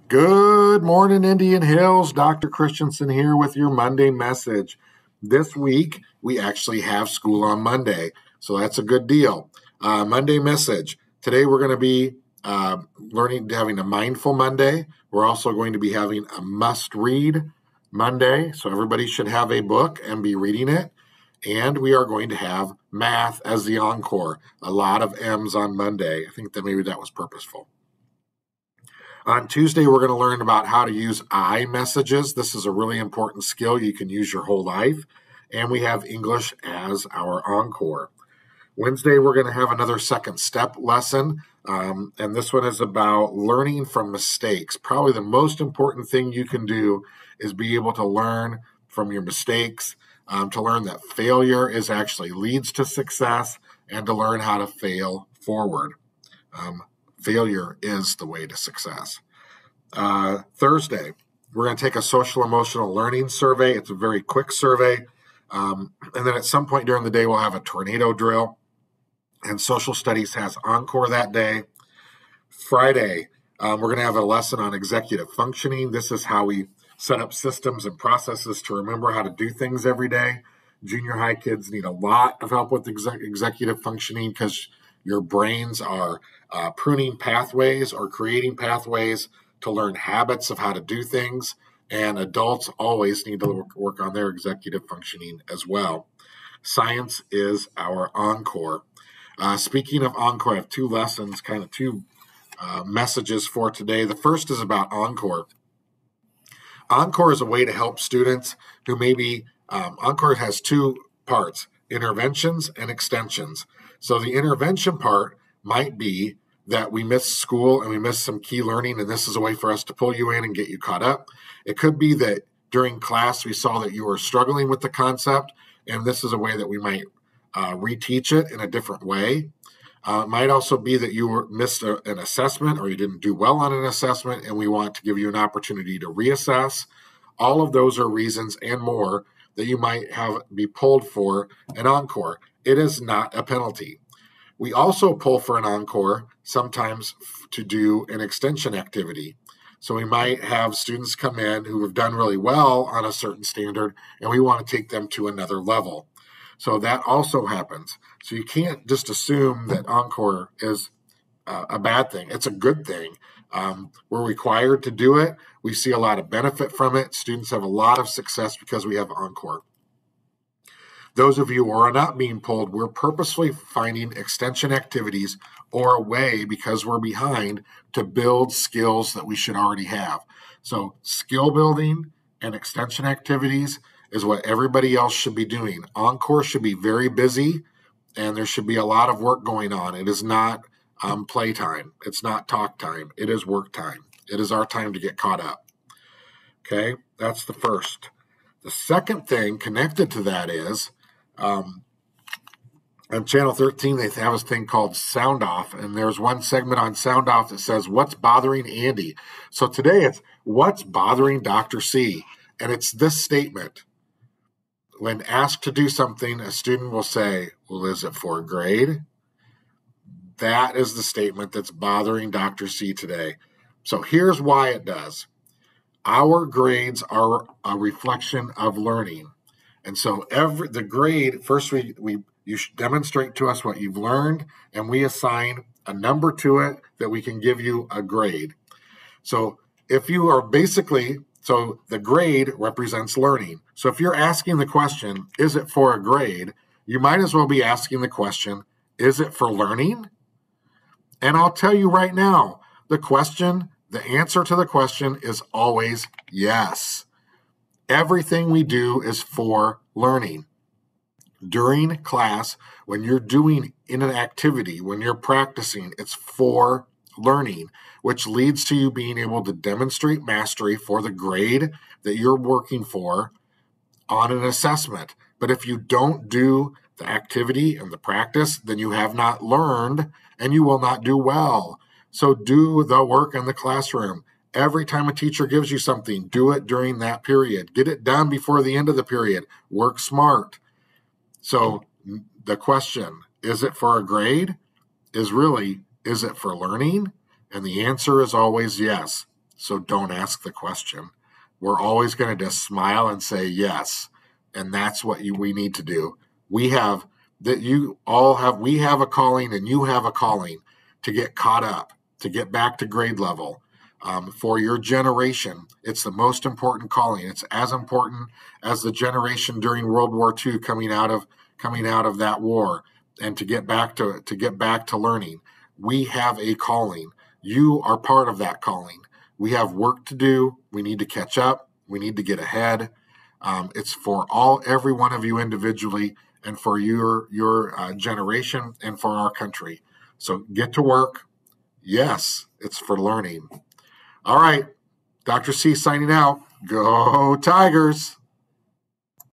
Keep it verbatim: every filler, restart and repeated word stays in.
Good morning, Indian Hills. Doctor Christensen here with your Monday message. This week, we actually have school on Monday, so that's a good deal. Uh, Monday message. Today, we're going to be uh, learning, having a mindful Monday. We're also going to be having a must-read Monday, so everybody should have a book and be reading it. And we are going to have math as the encore. A lot of M's on Monday. I think that maybe that was purposeful. On Tuesday, we're going to learn about how to use I messages. This is a really important skill you can use your whole life. And we have English as our encore. Wednesday, we're going to have another second step lesson. Um, and this one is about learning from mistakes. Probably the most important thing you can do is be able to learn from your mistakes, um, to learn that failure is actually leads to success, and to learn how to fail forward. Um, Failure is the way to success. Uh, Thursday, we're going to take a social emotional learning survey. It's a very quick survey. Um, and then at some point during the day, we'll have a tornado drill. And social studies has encore that day. Friday, um, we're going to have a lesson on executive functioning. This is how we set up systems and processes to remember how to do things every day. Junior high kids need a lot of help with exec- executive functioning because your brains are uh, pruning pathways or creating pathways to learn habits of how to do things. And adults always need to work on their executive functioning as well. Science is our encore. Uh, speaking of encore, I have two lessons, kind of two uh, messages for today. The first is about encore. Encore is a way to help students who maybe, um, encore has two parts, interventions and extensions. So the intervention part might be that we missed school and we missed some key learning, and this is a way for us to pull you in and get you caught up. It could be that during class we saw that you were struggling with the concept, and this is a way that we might uh, reteach it in a different way. Uh, it might also be that you were, missed a, an assessment or you didn't do well on an assessment, and we want to give you an opportunity to reassess. All of those are reasons and more that you might have be pulled for an encore. It is not a penalty. We also pull for an encore sometimes to do an extension activity. So we might have students come in who have done really well on a certain standard, and we want to take them to another level. So that also happens. So you can't just assume that encore is uh, a bad thing. It's a good thing. Um, we're required to do it. We see a lot of benefit from it. Students have a lot of success because we have encore. Those of you who are not being pulled, we're purposely finding extension activities or a way, because we're behind, to build skills that we should already have. So skill building and extension activities is what everybody else should be doing. Encore should be very busy, and there should be a lot of work going on. It is not um, playtime. It's not talk time. It is work time. It is our time to get caught up. Okay, that's the first. The second thing connected to that is, um, on Channel thirteen, they have this thing called Sound Off, and there's one segment on Sound Off that says, "What's bothering Andy?" So today it's, "What's bothering Doctor C?" And it's this statement. When asked to do something, a student will say, "Well, is it for a grade?" That is the statement that's bothering Doctor C today. So here's why it does. Our grades are a reflection of learning. And so every the grade, first we, we you should demonstrate to us what you've learned, and we assign a number to it that we can give you a grade. So if you are basically, so the grade represents learning. So if you're asking the question, is it for a grade? You might as well be asking the question, is it for learning? And I'll tell you right now, the question, the answer to the question is always yes. Everything we do is for learning. During class, when you're doing in an activity, when you're practicing, it's for learning, which leads to you being able to demonstrate mastery for the grade that you're working for on an assessment. But if you don't do the activity and the practice, then you have not learned and you will not do well. So do the work in the classroom. Every time a teacher gives you something, do it during that period. Get it done before the end of the period. Work smart. So the question, is it for a grade, is really, is it for learning? And the answer is always yes. so don't ask the question. We're always going to just smile and say yes, and that's what you, we need to do. We have that you all have. We have a calling, and you have a calling to get caught up, to get back to grade level. Um, for your generation, it's the most important calling. It's as important as the generation during World War Two coming out of coming out of that war, and to get back to to get back to learning. We have a calling. You are part of that calling. We have work to do. We need to catch up. We need to get ahead. Um, it's for all, every one of you individually, and for your your uh, generation, and for our country. So get to work. Yes, it's for learning. All right, Doctor C signing out. Go Tigers.